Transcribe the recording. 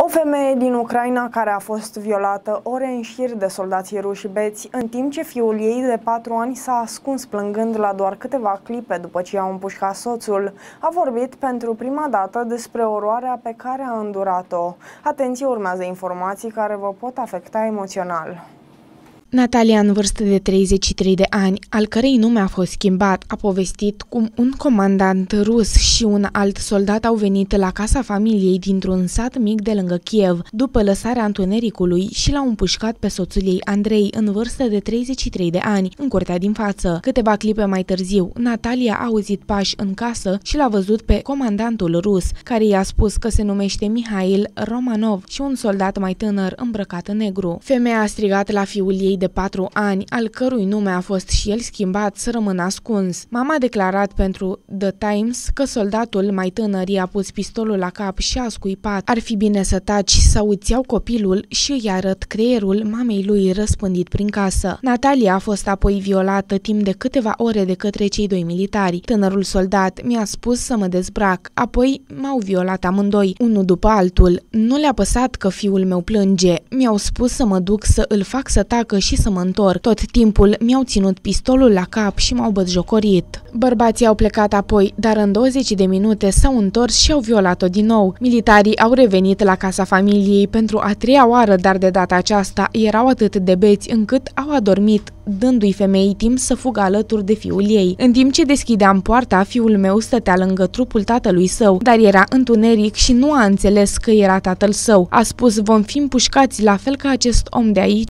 femeie din Ucraina care a fost violată ore în șir de soldații ruși beți, în timp ce fiul ei de 4 ani s-a ascuns plângând la doar câteva clipe după ce i-a împușcat soțul, a vorbit pentru prima dată despre oroarea pe care a îndurat-o. Atenție, urmează informații care vă pot afecta emoțional. Natalia, în vârstă de 33 de ani, al cărei nume a fost schimbat, a povestit cum un comandant rus și un alt soldat au venit la casa familiei dintr-un sat mic de lângă Kiev, după lăsarea întunericului, și l-au împușcat pe soțul ei, Andrei, în vârstă de 33 de ani, în curtea din față. Câteva clipe mai târziu, Natalia a auzit pași în casă și l-a văzut pe comandantul rus, care i-a spus că se numește Mihail Romanov și un soldat mai tânăr îmbrăcat în negru. Femeia a strigat la fiul ei de 4 ani, al cărui nume a fost și el schimbat, să rămână ascuns. Mama a declarat pentru The Times că soldatul mai tânăr i-a pus pistolul la cap și a scuipat: "Ar fi bine să taci sau îți iau copilul și îi arăt creierul mamei lui răspândit prin casă." Natalia a fost apoi violată timp de câteva ore de către cei doi militari. Tânărul soldat mi-a spus să mă dezbrac, apoi m-au violat amândoi, unul după altul. Nu le-a păsat că fiul meu plânge. Mi-au spus să mă duc să îl fac să tacă și să mă întorc. Tot timpul mi-au ținut pistolul la cap și m-au bătjocorit. Bărbații au plecat apoi, dar în 20 de minute s-au întors și au violat-o din nou. Militarii au revenit la casa familiei pentru a 3-a oară, dar de data aceasta erau atât de beți încât au adormit, dându-i femeii timp să fugă alături de fiul ei. În timp ce deschideam poarta, fiul meu stătea lângă trupul tatălui său, dar era întuneric și nu a înțeles că era tatăl său. A spus: "Vom fi împușcați la fel ca acest om de aici."